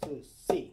2、3。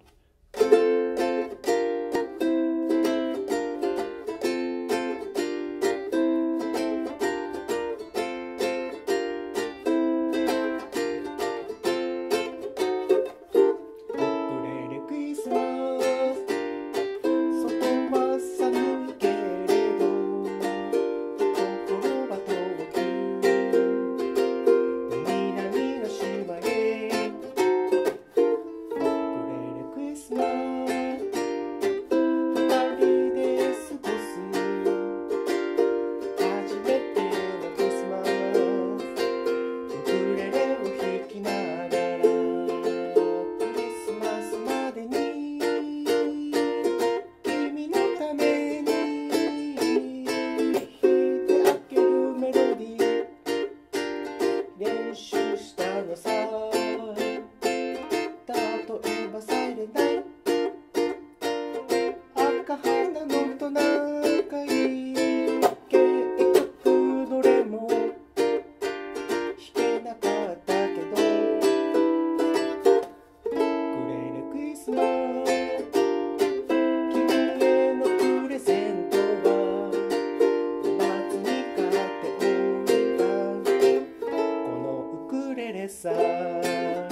練習したのさ。例えばサイレンナイ赤花のトナカイ結局どれも弾けなかったけど、ウクレレクリスマス君へのプレゼントは夏に買っておいたこのウクレレさ。